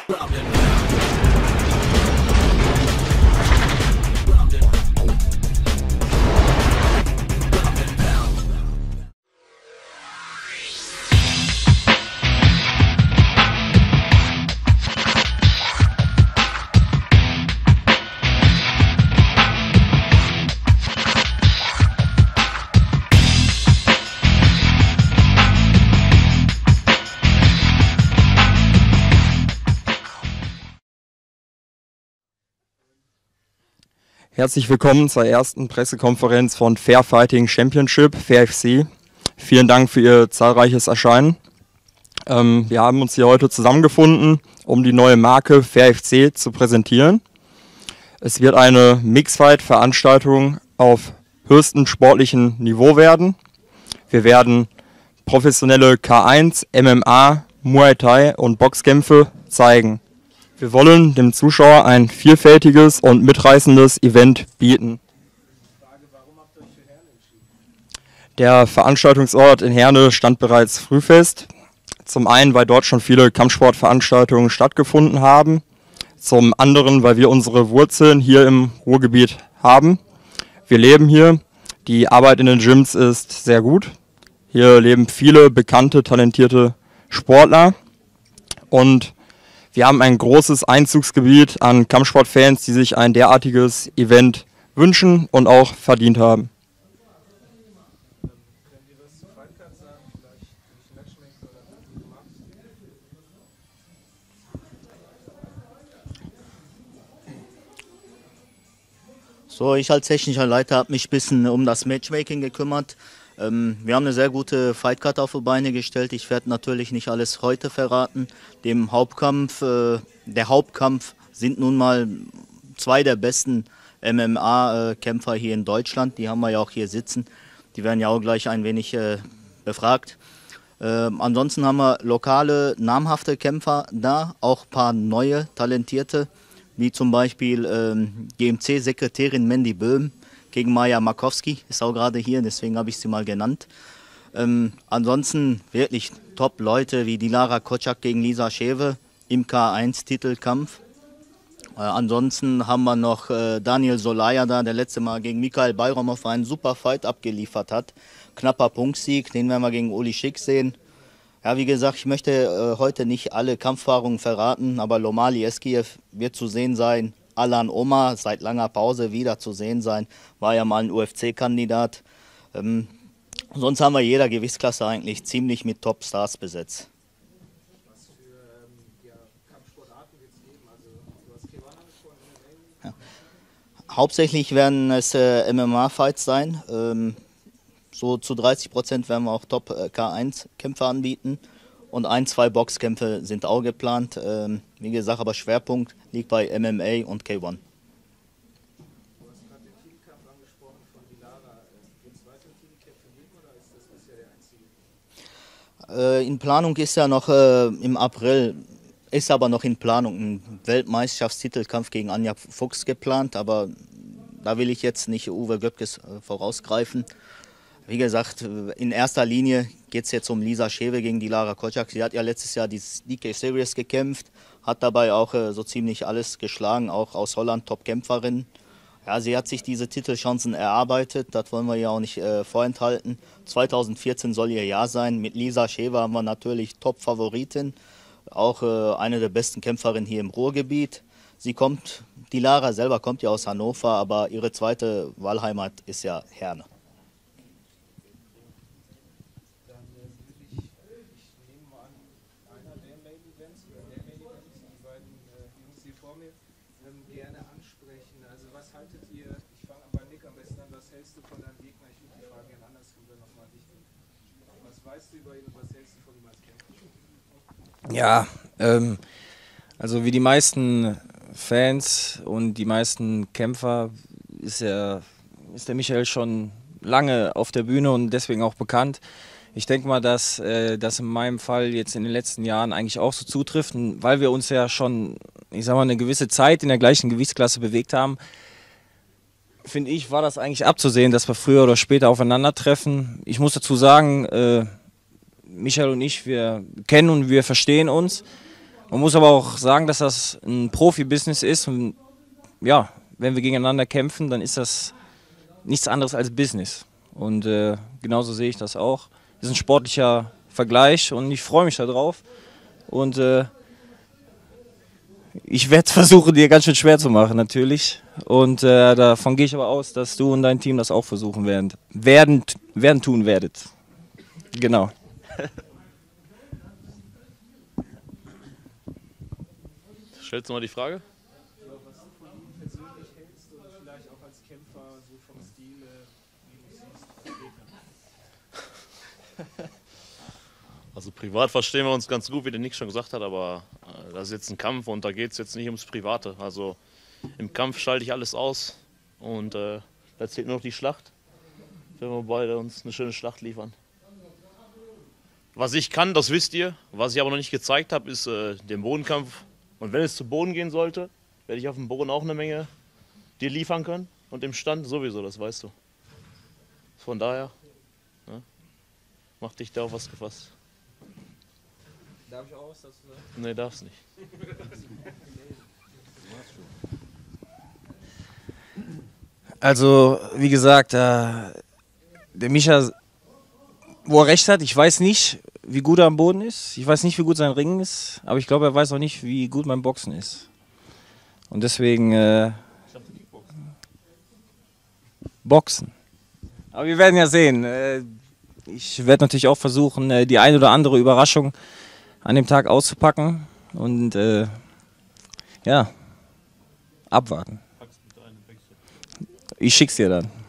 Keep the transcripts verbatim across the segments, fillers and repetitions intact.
Herzlich willkommen zur ersten Pressekonferenz von Fair Fighting Championship, Fair F C. Vielen Dank für Ihr zahlreiches Erscheinen. Ähm, wir haben uns hier heute zusammengefunden, um die neue Marke Fair F C zu präsentieren. Es wird eine Mixfight-Veranstaltung auf höchstem sportlichen Niveau werden. Wir werden professionelle K eins, M M A, Muay Thai und Boxkämpfe zeigen. Wir wollen dem Zuschauer ein vielfältiges und mitreißendes Event bieten. Der Veranstaltungsort in Herne stand bereits früh fest. Zum einen, weil dort schon viele Kampfsportveranstaltungen stattgefunden haben. Zum anderen, weil wir unsere Wurzeln hier im Ruhrgebiet haben. Wir leben hier. Die Arbeit in den Gyms ist sehr gut. Hier leben viele bekannte, talentierte Sportler. Und wir haben ein großes Einzugsgebiet an Kampfsportfans, die sich ein derartiges Event wünschen und auch verdient haben. So, ich als technischer Leiter habe mich ein bisschen um das Matchmaking gekümmert. Ähm, wir haben eine sehr gute Fightcard auf die Beine gestellt. Ich werde natürlich nicht alles heute verraten. Dem Hauptkampf, äh, der Hauptkampf sind nun mal zwei der besten M M A-Kämpfer hier in Deutschland. Die haben wir ja auch hier sitzen. Die werden ja auch gleich ein wenig äh, befragt. Ähm, ansonsten haben wir lokale, namhafte Kämpfer da, auch ein paar neue, talentierte, wie zum Beispiel ähm, G M C-Sekretärin Mandy Böhm gegen Maja Markowski, ist auch gerade hier, deswegen habe ich sie mal genannt. Ähm, ansonsten wirklich Top-Leute wie Dilara Kocak gegen Lisa Schewe im K eins Titelkampf. Äh, ansonsten haben wir noch äh, Daniel Solaya da, der letzte Mal gegen Michael Bayromov einen super Fight abgeliefert hat. Knapper Punktsieg, den werden wir gegen Uli Schick sehen. Ja, wie gesagt, ich möchte äh, heute nicht alle Kampfpaarungen verraten, aber Lomali Eskiev wird zu sehen sein. Alan Omar, seit langer Pause wieder zu sehen sein, war ja mal ein U F C-Kandidat. Ähm, sonst haben wir jeder Gewichtsklasse eigentlich ziemlich mit Top-Stars besetzt. Was für ähm, ja, Kampfsportarten wird es geben? Also, du hast Kevan angesprochen, M M A? Ja. Hauptsächlich werden es äh, M M A-Fights sein. Ähm, so zu dreißig Prozent werden wir auch Top-K eins Kämpfe anbieten. Und ein, zwei Boxkämpfe sind auch geplant. Ähm, wie gesagt, aber Schwerpunkt liegt bei M M A und K eins. Du hast gerade den Titelkampf angesprochen von Dilara. Wird es weitere Titelkämpfe geben oder ist das bisher der einzige? Äh, in Planung ist ja noch äh, im April, ist aber noch in Planung ein Weltmeisterschaftstitelkampf gegen Anja Fuchs geplant. Aber da will ich jetzt nicht Uwe Göppkes äh, vorausgreifen. Wie gesagt, in erster Linie geht es jetzt um Lisa Schewe gegen Dilara Kocak. Sie hat ja letztes Jahr die D K Series gekämpft, hat dabei auch äh, so ziemlich alles geschlagen, auch aus Holland Top-Kämpferin. Ja, sie hat sich diese Titelchancen erarbeitet, das wollen wir ja auch nicht äh, vorenthalten. zweitausendvierzehn soll ihr Jahr sein. Mit Lisa Schewe haben wir natürlich Top-Favoritin, auch äh, eine der besten Kämpferinnen hier im Ruhrgebiet. Sie kommt, Dilara selber kommt ja aus Hannover, aber ihre zweite Wahlheimat ist ja Herne. Gerne ansprechen. Also was haltet ihr, ich fange bei Nick am besten an, was hältst du von deinem Gegner? Ich würde die Frage gerne andersrum dann nochmal an dich nehmen. Was weißt du über ihn und was hältst du von ihm als Kämpfer? Ja, ähm, also wie die meisten Fans und die meisten Kämpfer ist, er, ist der Michael schon lange auf der Bühne und deswegen auch bekannt. Ich denke mal, dass äh, das in meinem Fall jetzt in den letzten Jahren eigentlich auch so zutrifft, weil wir uns ja schon, ich sag mal, eine gewisse Zeit in der gleichen Gewichtsklasse bewegt haben. Finde ich, war das eigentlich abzusehen, dass wir früher oder später aufeinandertreffen. Ich muss dazu sagen, äh, Michael und ich, wir kennen und wir verstehen uns. Man muss aber auch sagen, dass das ein Profibusiness ist und ja, wenn wir gegeneinander kämpfen, dann ist das nichts anderes als Business. Und äh, genauso sehe ich das auch. Das ist ein sportlicher Vergleich und ich freue mich darauf. Und äh, ich werde versuchen, dir ganz schön schwer zu machen, natürlich. Und äh, davon gehe ich aber aus, dass du und dein Team das auch versuchen werden, werden, werden tun werdet. Genau. Stellst du mal die Frage? Ja, was du von ihm persönlich hältst oder vielleicht auch als Kämpfer so vom Stil, äh, wie du siehst, Gegner. Also privat verstehen wir uns ganz gut, wie der Nick schon gesagt hat, aber äh, das ist jetzt ein Kampf und da geht es jetzt nicht ums Private. Also im Kampf schalte ich alles aus und äh, da zählt nur noch die Schlacht, wenn wir beide uns eine schöne Schlacht liefern. Was ich kann, das wisst ihr. Was ich aber noch nicht gezeigt habe, ist äh, den Bodenkampf. Und wenn es zu Boden gehen sollte, werde ich auf dem Boden auch eine Menge dir liefern können. Und im Stand sowieso, das weißt du. Von daher, ne, mach dich da auf was gefasst. Darf ich auch was dazu sagen? Nee, darfst nicht. Also, wie gesagt, äh, der Micha, wo er recht hat, ich weiß nicht, wie gut er am Boden ist. Ich weiß nicht, wie gut sein Ringen ist. Aber ich glaube, er weiß auch nicht, wie gut mein Boxen ist. Und deswegen äh, Boxen. Aber wir werden ja sehen. Äh, ich werde natürlich auch versuchen, äh, die eine oder andere Überraschung an dem Tag auszupacken. Und äh, ja, abwarten. Ich schick's dir dann.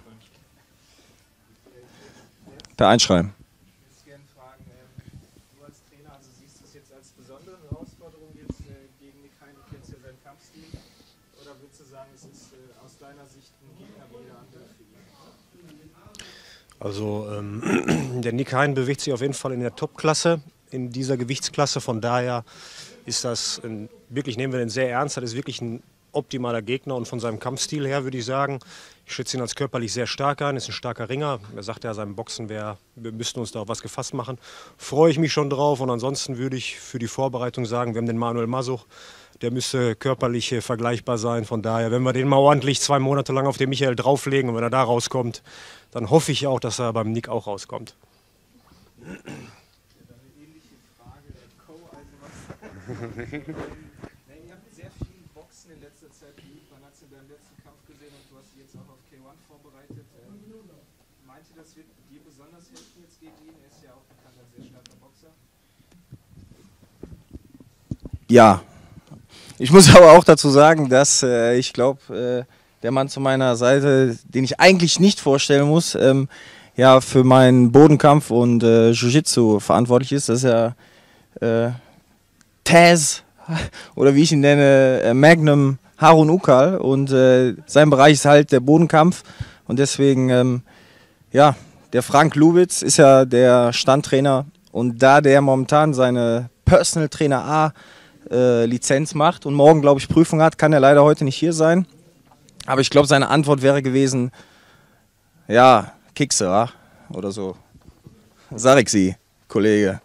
Per Einschreiben. Ich würde gerne fragen, ähm, du als Trainer, also siehst du es jetzt als besondere Herausforderung jetzt äh, gegen Nick Hein, du kennst ja seinen Kampfstil, oder würdest du sagen, es ist äh, aus deiner Sicht ein Gegner wie jeder andere für ihn? Also ähm, der Nick Hein bewegt sich auf jeden Fall in der Top-Klasse, in dieser Gewichtsklasse. Von daher ist das, ein, wirklich nehmen wir den sehr ernst, das ist wirklich ein optimaler Gegner und von seinem Kampfstil her würde ich sagen, ich schätze ihn als körperlich sehr stark ein, ist ein starker Ringer. Er sagt ja, seinem Boxen wär, wir müssten uns da auf was gefasst machen. Freue ich mich schon drauf und ansonsten würde ich für die Vorbereitung sagen, wir haben den Manuel Masuch, der müsste körperlich äh, vergleichbar sein. Von daher, wenn wir den mal ordentlich zwei Monate lang auf den Michael drauflegen und wenn er da rauskommt, dann hoffe ich auch, dass er beim Nick auch rauskommt. Eine ähnliche Frage, der Co. Also was nee, ihr habt sehr viel Boxen in letzter Zeit geübt, man hat es in deinem letzten Kampf gesehen und du hast dich jetzt auch auf K eins vorbereitet. Ähm, meint ihr, das wird dir besonders helfen jetzt gegen ihn? Er ist ja auch bekannt als sehr starker Boxer. Ja. Ich muss aber auch dazu sagen, dass äh, ich glaube, äh, der Mann zu meiner Seite, den ich eigentlich nicht vorstellen muss, ähm, ja für meinen Bodenkampf und äh, Jiu-Jitsu verantwortlich ist. Das ist ja äh, Taz, oder wie ich ihn nenne, äh, Magnum Harun Ukal. Und äh, sein Bereich ist halt der Bodenkampf. Und deswegen, ähm, ja, der Frank Lubitz ist ja der Standtrainer. Und da der momentan seine Personal Trainer A äh, Lizenz macht und morgen, glaube ich, Prüfung hat, kann er leider heute nicht hier sein. Aber ich glaube, seine Antwort wäre gewesen, ja, Kickse, wa? Oder so. Sag ich sie, Kollege.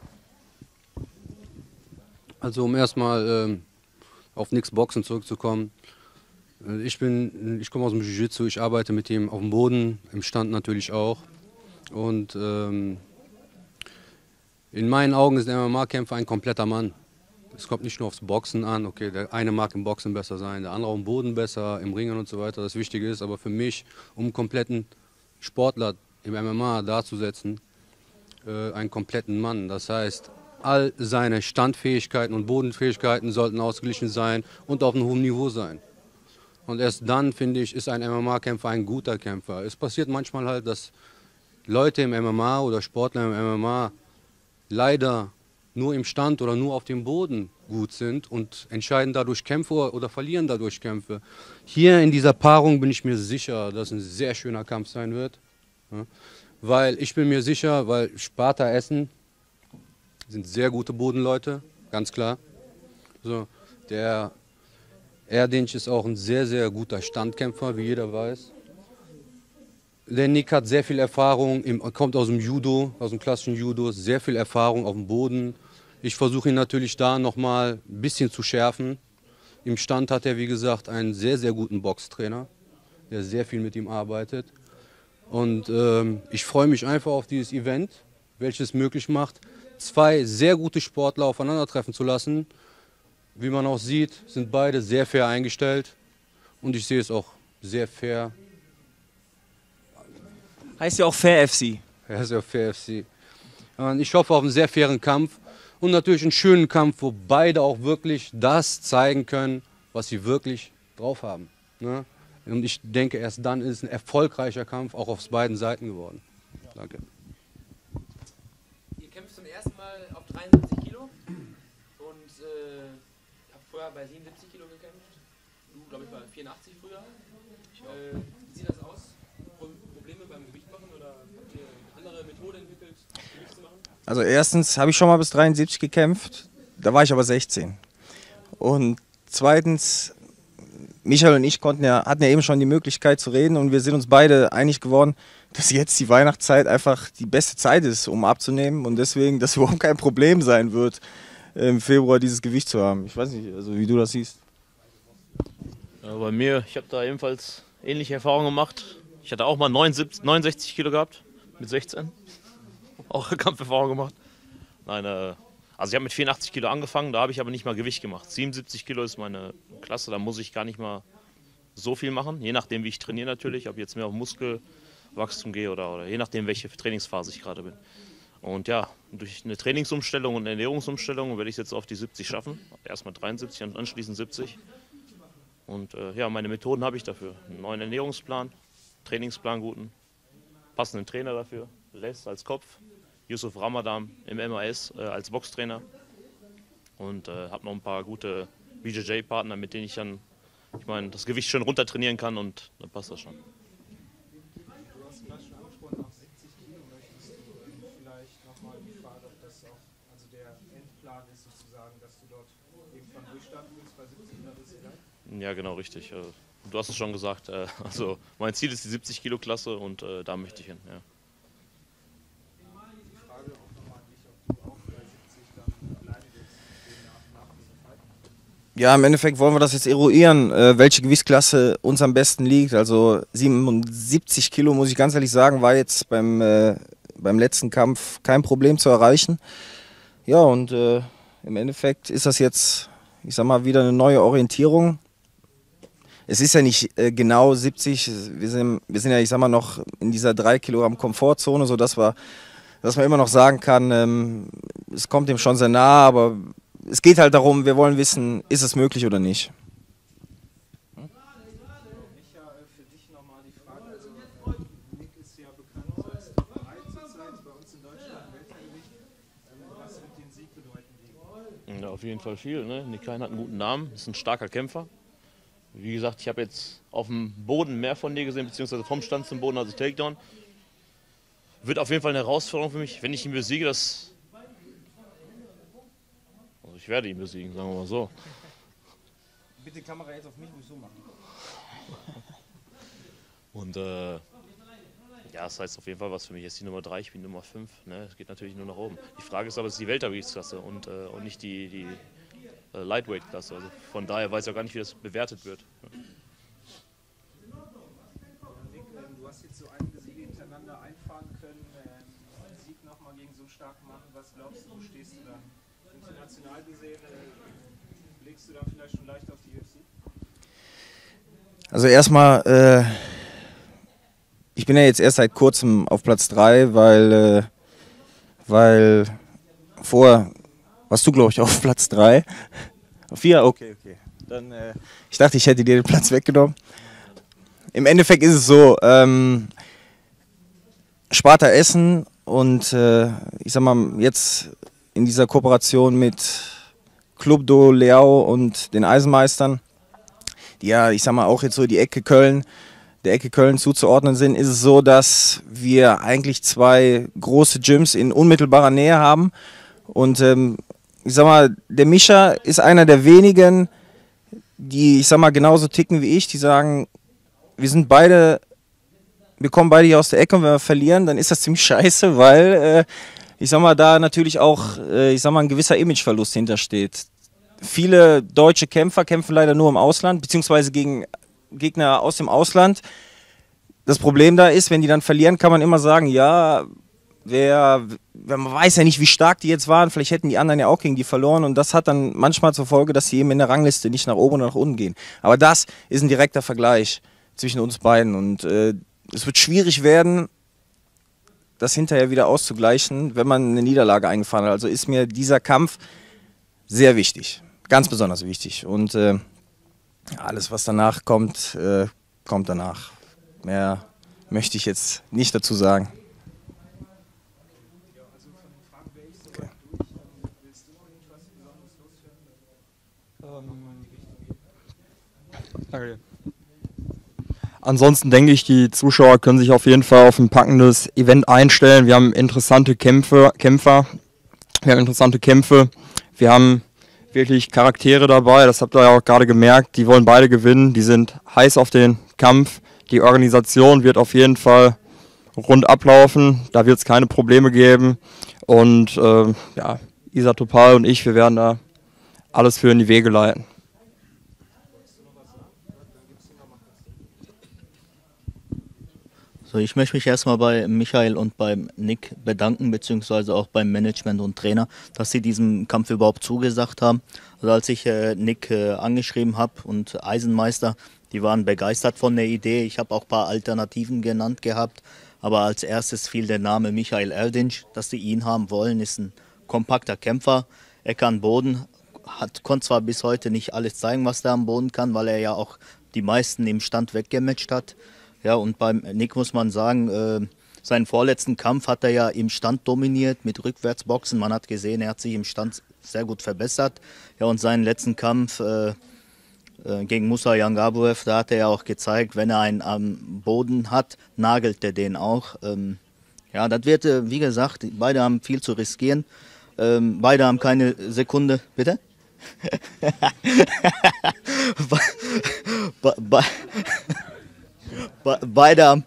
Also um erstmal ähm, auf Nicks Boxen zurückzukommen. Äh, ich bin, ich komme aus dem Jiu-Jitsu, ich arbeite mit ihm auf dem Boden, im Stand natürlich auch. Und ähm, in meinen Augen ist der M M A-Kämpfer ein kompletter Mann. Es kommt nicht nur aufs Boxen an, okay, der eine mag im Boxen besser sein, der andere auf dem Boden besser, im Ringen und so weiter, das Wichtige ist, aber für mich, um einen kompletten Sportler im M M A darzusetzen, äh, einen kompletten Mann. Das heißt, all seine Standfähigkeiten und Bodenfähigkeiten sollten ausgeglichen sein und auf einem hohen Niveau sein. Und erst dann, finde ich, ist ein M M A-Kämpfer ein guter Kämpfer. Es passiert manchmal halt, dass Leute im M M A oder Sportler im M M A leider nur im Stand oder nur auf dem Boden gut sind und entscheiden dadurch Kämpfe oder verlieren dadurch Kämpfe. Hier in dieser Paarung bin ich mir sicher, dass es ein sehr schöner Kampf sein wird. Ja, weil ich bin mir sicher, weil Sparta Essen sind sehr gute Bodenleute, ganz klar. So, der Erdinch ist auch ein sehr, sehr guter Standkämpfer, wie jeder weiß. Der Nick hat sehr viel Erfahrung, im, kommt aus dem Judo, aus dem klassischen Judo, sehr viel Erfahrung auf dem Boden, Ich versuche ihn natürlich da nochmal ein bisschen zu schärfen. Im Stand hat er, wie gesagt, einen sehr, sehr guten Boxtrainer, der sehr viel mit ihm arbeitet. Und ähm, ich freue mich einfach auf dieses Event, welches möglich macht, zwei sehr gute Sportler aufeinandertreffen zu lassen. Wie man auch sieht, sind beide sehr fair eingestellt und ich sehe es auch sehr fair. Heißt ja auch Fair F C. Ja, ist ja Fair F C. Und ich hoffe auf einen sehr fairen Kampf und natürlich einen schönen Kampf, wo beide auch wirklich das zeigen können, was sie wirklich drauf haben. Ne? Und ich denke, erst dann ist es ein erfolgreicher Kampf auch auf beiden Seiten geworden. Danke. Ihr kämpft zum ersten Mal auf dreiundsiebzig Kilo und äh, habt vorher bei siebenundsiebzig Kilo gekämpft. Du, glaube ich, bei vierundachtzig früher. Äh, wie sieht das aus? Pro Probleme beim Gewicht machen oder habt ihr eine andere Methode entwickelt, Gewicht zu machen? Also erstens habe ich schon mal bis dreiundsiebzig gekämpft, da war ich aber sechzehn. Und zweitens, Michael und ich konnten ja, hatten ja eben schon die Möglichkeit zu reden und wir sind uns beide einig geworden, dass jetzt die Weihnachtszeit einfach die beste Zeit ist, um abzunehmen und deswegen, dass überhaupt kein Problem sein wird, im Februar dieses Gewicht zu haben. Ich weiß nicht, also wie du das siehst. Ja, bei mir, ich habe da ebenfalls ähnliche Erfahrungen gemacht. Ich hatte auch mal neunundsiebzig, neunundsechzig Kilo gehabt, mit sechzehn. Auch eine Kampferfahrung gemacht. Nein, äh, also ich habe mit vierundachtzig Kilo angefangen, da habe ich aber nicht mal Gewicht gemacht. siebenundsiebzig Kilo ist meine Klasse, da muss ich gar nicht mal so viel machen. Je nachdem, wie ich trainiere natürlich, ob ich jetzt mehr auf Muskelwachstum gehe oder, oder je nachdem, welche Trainingsphase ich gerade bin. Und ja, durch eine Trainingsumstellung und eine Ernährungsumstellung werde ich es jetzt auf die siebzig schaffen. Erstmal dreiundsiebzig und anschließend siebzig. Und äh, ja, meine Methoden habe ich dafür. Einen neuen Ernährungsplan, Trainingsplan guten, passenden Trainer dafür, Les als Kopf, Yusuf Ramadan im M A S äh, als Boxtrainer und äh, habe noch ein paar gute B J J-Partner, mit denen ich dann, ich meine, das Gewicht schön runter trainieren kann und dann passt das schon. Du hast gerade schon angesprochen, auf siebzig Kilo möchtest du ähm, vielleicht nochmal die Frage, ob das auch also der Endplan ist, sozusagen, dass du dort irgendwann durchstarten willst bei siebzig oder bis gleich? Ja, genau, richtig. Äh, du hast es schon gesagt, äh, also mein Ziel ist die siebzig Kilo Klasse und äh, da möchte ich hin. Ja. Ja, im Endeffekt wollen wir das jetzt eruieren, äh, welche Gewichtsklasse uns am besten liegt. Also siebenundsiebzig Kilo, muss ich ganz ehrlich sagen, war jetzt beim, äh, beim letzten Kampf kein Problem zu erreichen. Ja, und äh, im Endeffekt ist das jetzt, ich sag mal, wieder eine neue Orientierung. Es ist ja nicht äh, genau siebzig, wir sind, wir sind ja, ich sag mal, noch in dieser drei Kilogramm Komfortzone, sodass wir, dass man immer noch sagen kann, ähm, es kommt dem schon sehr nah, aber es geht halt darum, wir wollen wissen, ist es möglich oder nicht. Micha, für dich nochmal die Frage, also Nick ist ja bekannt als Nummer eins zurzeit bei uns in Deutschland, Weltergewicht. Was wird den Sieg bedeuten? Ja, auf jeden Fall viel. Ne? Nick Hein hat einen guten Namen, ist ein starker Kämpfer. Wie gesagt, ich habe jetzt auf dem Boden mehr von dir gesehen, beziehungsweise vom Stand zum Boden, also Takedown. Wird auf jeden Fall eine Herausforderung für mich, wenn ich ihn besiege, das... Also ich werde ihn besiegen, sagen wir mal so. Bitte Kamera jetzt auf mich, muss ich so machen. Und äh, ja, das heißt auf jeden Fall was für mich. Jetzt die Nummer drei, ich bin Nummer fünf. Ne? Es geht natürlich nur nach oben. Die Frage ist aber, es ist die Weltergewichtsklasse und, äh, und nicht die, die äh, Lightweight-Klasse. Also von daher weiß ich auch gar nicht, wie das bewertet wird. Nick, du hast jetzt so einige Siege hintereinander einfahren können. Ähm, Sieg nochmal gegen so einen starken Mann. Was glaubst du, wo stehst du dann? International gesehen, äh, legst du da vielleicht schon leicht auf die U F C? Also erstmal, äh, ich bin ja jetzt erst seit kurzem auf Platz drei, weil, äh, weil vorher warst du, glaube ich, auf Platz drei. Auf vier? Okay, okay. Dann, äh, ich dachte, ich hätte dir den Platz weggenommen. Im Endeffekt ist es so, ähm, Sparta Essen und äh, ich sag mal, jetzt in dieser Kooperation mit Club do Leão und den Eisenmeistern, die ja, ich sag mal, auch jetzt so die Ecke Köln, der Ecke Köln zuzuordnen sind, ist es so, dass wir eigentlich zwei große Gyms in unmittelbarer Nähe haben. Und ähm, ich sag mal, der Micha ist einer der wenigen, die, ich sag mal, genauso ticken wie ich, die sagen, wir sind beide, wir kommen beide hier aus der Ecke und wenn wir verlieren, dann ist das ziemlich scheiße, weil äh, ich sag mal, da natürlich auch, äh, ich sag mal, ein gewisser Imageverlust hintersteht. Viele deutsche Kämpfer kämpfen leider nur im Ausland, beziehungsweise gegen Gegner aus dem Ausland. Das Problem da ist, wenn die dann verlieren, kann man immer sagen, ja, wer, man weiß ja nicht, wie stark die jetzt waren, vielleicht hätten die anderen ja auch gegen die verloren und das hat dann manchmal zur Folge, dass sie eben in der Rangliste nicht nach oben oder nach unten gehen. Aber das ist ein direkter Vergleich zwischen uns beiden und äh, es wird schwierig werden, das hinterher wieder auszugleichen, wenn man eine Niederlage eingefahren hat. Also ist mir dieser Kampf sehr wichtig, ganz besonders wichtig und äh, alles, was danach kommt, äh, kommt danach. Mehr möchte ich jetzt nicht dazu sagen. Okay. Danke. Ansonsten denke ich, die Zuschauer können sich auf jeden Fall auf ein packendes Event einstellen. Wir haben interessante Kämpfe, Kämpfer, wir haben interessante Kämpfe, wir haben wirklich Charaktere dabei, das habt ihr ja auch gerade gemerkt, die wollen beide gewinnen, die sind heiß auf den Kampf. Die Organisation wird auf jeden Fall rund ablaufen, da wird es keine Probleme geben und äh, ja, Isa Topal und ich, wir werden da alles für in die Wege leiten. So, ich möchte mich erstmal bei Michael und beim Nick bedanken, beziehungsweise auch beim Management und Trainer, dass sie diesem Kampf überhaupt zugesagt haben. Also als ich äh, Nick äh, angeschrieben habe und Eisenmeister, die waren begeistert von der Idee. Ich habe auch ein paar Alternativen genannt gehabt, aber als erstes fiel der Name Michael Erdinch, dass sie ihn haben wollen, ist ein kompakter Kämpfer, er kann Boden, hat, konnte zwar bis heute nicht alles zeigen, was er am Boden kann, weil er ja auch die meisten im Stand weggematcht hat. Ja, und beim Nick muss man sagen, äh, seinen vorletzten Kampf hat er ja im Stand dominiert mit Rückwärtsboxen. Man hat gesehen, er hat sich im Stand sehr gut verbessert. Ja, und seinen letzten Kampf äh, äh, gegen Musa Yangabuev, da hat er ja auch gezeigt, wenn er einen am Boden hat, nagelt er den auch. Ähm, ja, das wird, äh, wie gesagt, beide haben viel zu riskieren. Ähm, beide haben keine Sekunde, bitte? be be be Be beide, haben,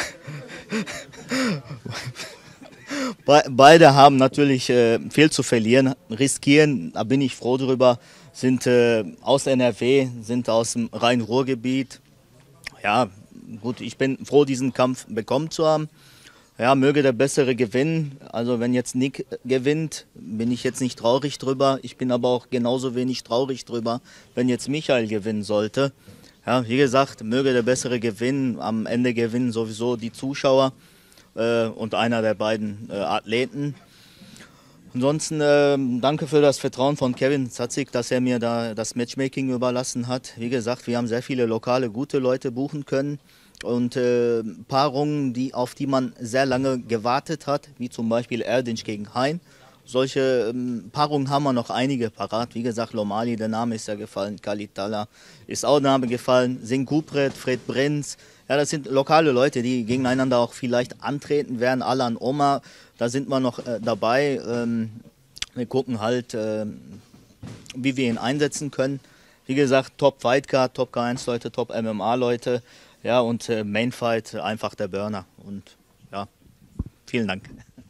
be beide haben natürlich äh, viel zu verlieren, riskieren, da bin ich froh drüber, sind äh, aus N R W, sind aus dem Rhein-Ruhr-Gebiet. Ja, gut, ich bin froh, diesen Kampf bekommen zu haben. Ja, möge der Bessere gewinnen. Also wenn jetzt Nick gewinnt, bin ich jetzt nicht traurig drüber. Ich bin aber auch genauso wenig traurig drüber, wenn jetzt Michael gewinnen sollte. Ja, wie gesagt, möge der Bessere gewinnen. Am Ende gewinnen sowieso die Zuschauer äh, und einer der beiden äh, Athleten. Ansonsten äh, danke für das Vertrauen von Kevin Zatzig, dass er mir da das Matchmaking überlassen hat. Wie gesagt, wir haben sehr viele lokale, gute Leute buchen können. Und äh, Paarungen, die, auf die man sehr lange gewartet hat, wie zum Beispiel Erdinch gegen Hein. Solche ähm, Paarungen haben wir noch einige parat. Wie gesagt, Lomali, der Name ist ja gefallen, Kalitala ist auch der Name gefallen, Singh Kupret, Fred Brenz. Ja, das sind lokale Leute, die gegeneinander auch vielleicht antreten werden. Alan Omar, da sind wir noch äh, dabei. Ähm, wir gucken halt, äh, wie wir ihn einsetzen können. Wie gesagt, Top Fight Card, Top K eins Leute, Top M M A Leute. Ja, und äh, Main Fight, einfach der Burner. Und ja, vielen Dank.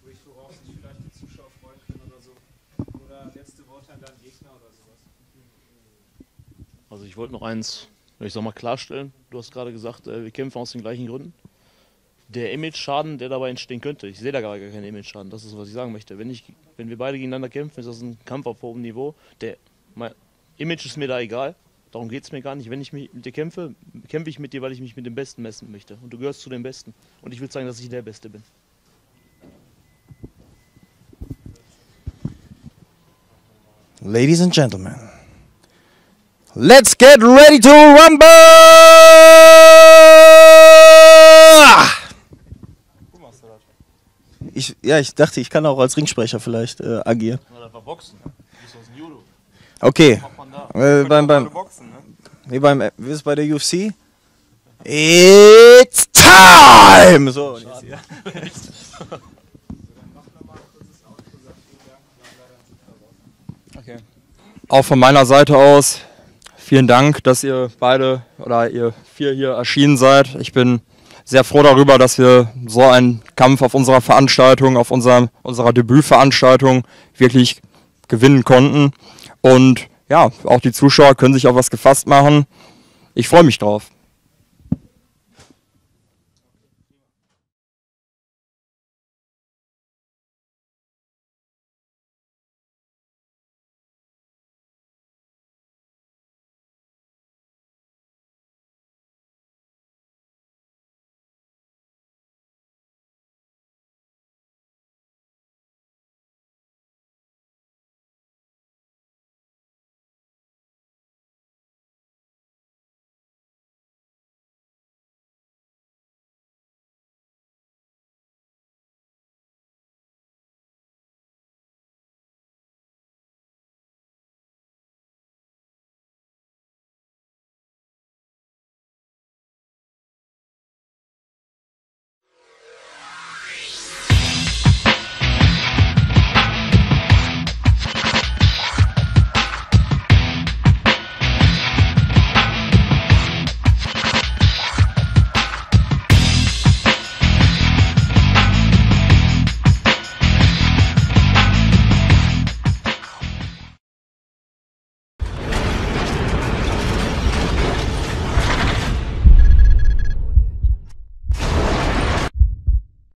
Also ich wollte noch eins, ich sag mal, klarstellen. Du hast gerade gesagt, wir kämpfen aus den gleichen Gründen. Der Image-Schaden, der dabei entstehen könnte, ich sehe da gar keinen Image-Schaden, das ist, was ich sagen möchte. Wenn, ich, wenn wir beide gegeneinander kämpfen, ist das ein Kampf auf hohem Niveau. Der mein Image ist mir da egal, darum geht es mir gar nicht. Wenn ich mich mit dir kämpfe, kämpfe ich mit dir, weil ich mich mit dem Besten messen möchte. Und du gehörst zu den Besten. Und ich will zeigen, dass ich der Beste bin. Ladies and Gentlemen, let's get ready to rumble! Ich, ja, ich dachte, ich kann auch als Ringsprecher vielleicht äh, agieren. Das war Boxen. Du bist aus dem Judo. Okay. Äh, beim, beim, wie, beim, wie ist es bei der U F C? It's time! So. Okay. Auch von meiner Seite aus vielen Dank, dass ihr beide oder ihr vier hier erschienen seid. Ich bin sehr froh darüber, dass wir so einen Kampf auf unserer Veranstaltung, auf unserer, unserer Debütveranstaltung wirklich gewinnen konnten. Und ja, auch die Zuschauer können sich auf was gefasst machen. Ich freue mich drauf.